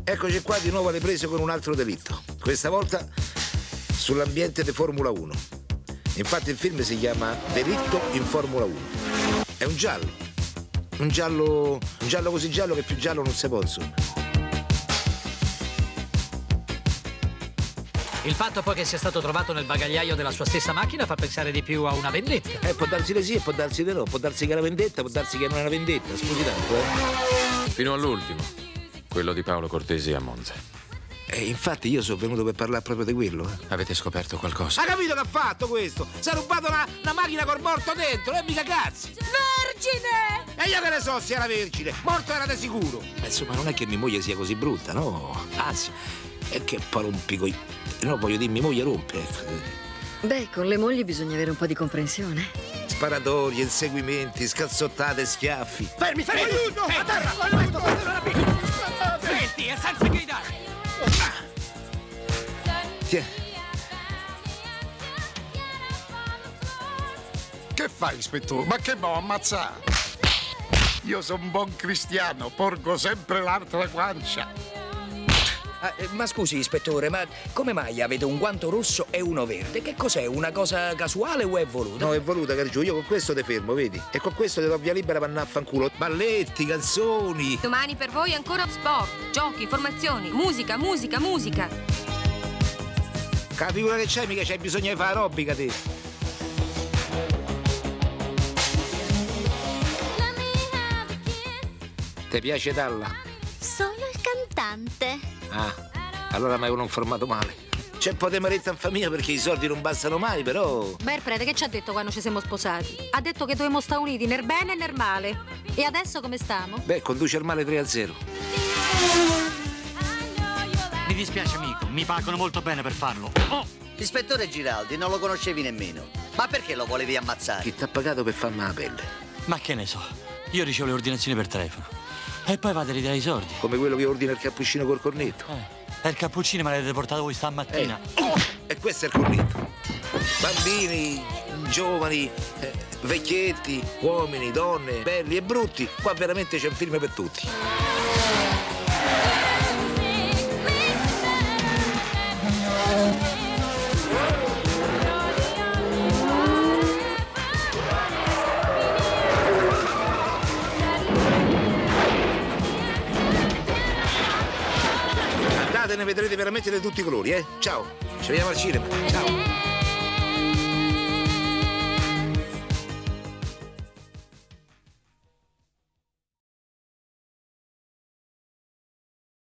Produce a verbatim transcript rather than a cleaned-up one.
Eccoci qua di nuovo alle prese con un altro delitto. Questa volta sull'ambiente di Formula uno. Infatti il film si chiama Delitto in Formula uno. È un giallo. Un giallo. Un giallo così giallo che più giallo non si può, insomma. Il fatto poi che sia stato trovato nel bagagliaio della sua stessa macchina fa pensare di più a una vendetta. Eh, può darsi di sì e può darsi di no. Può darsi che è una vendetta, può darsi che non è una vendetta. Scusi tanto, eh. Fino all'ultimo. Quello di Paolo Cortesi a Monza. E infatti io sono venuto per parlare proprio di quello. Eh. Avete scoperto qualcosa? Ha capito che ha fatto questo? Si è rubato una, una macchina col morto dentro, e mica cazzi! Vergine! E io che ne so se era vergine, morto era di sicuro. Ma insomma, non è che mia moglie sia così brutta, no? Anzi, è che poi rompi coi... No, voglio dire, mia moglie rompe. Beh, con le mogli bisogna avere un po' di comprensione. Sparatorie, inseguimenti, scazzottate, schiaffi. Fermi, fermi! Aiuto! A terra! Questo, questo non la Senti, è senza gridare! Tiè. Che fai, ispettore? Ma che m'ho ammazzato? Io sono un buon cristiano, porgo sempre l'altra guancia. Ah, eh, ma scusi, ispettore, ma come mai avete un guanto rosso e uno verde? Che cos'è? Una cosa casuale o è voluta? No, è voluta, Cargiù. Io con questo te fermo, vedi? E con questo ti do via libera per andare a fanculo. Balletti, canzoni. Domani per voi ancora sport, giochi, informazioni, musica, musica, musica. Che la figura che c'hai, mica c'hai bisogno di fare aerobica, te. Ti piace Dalla? Sono il cantante. Ah, allora mi avevano informato male. C'è un po' di amarezza in famiglia perché i soldi non bastano mai, però... Beh, il prete che ci ha detto quando ci siamo sposati? Ha detto che dovevamo stare uniti nel bene e nel male. E adesso come stiamo? Beh, conduce il male tre a zero. Mi dispiace, amico, mi pagano molto bene per farlo. Oh! Ispettore Giraldi, non lo conoscevi nemmeno. Ma perché lo volevi ammazzare? Chi t'ha pagato per farmi la pelle? Ma che ne so, io ricevo le ordinazioni per telefono. E poi vado a ridare i soldi. Come quello che ordina il cappuccino col cornetto. Eh, è il cappuccino me l'avete portato voi stamattina. Eh. Oh, e questo è il cornetto. Bambini, giovani, eh, vecchietti, uomini, donne, belli e brutti. Qua veramente c'è un film per tutti. Ne vedrete veramente di tutti i colori, eh? Ciao, ci vediamo al cinema. Ciao.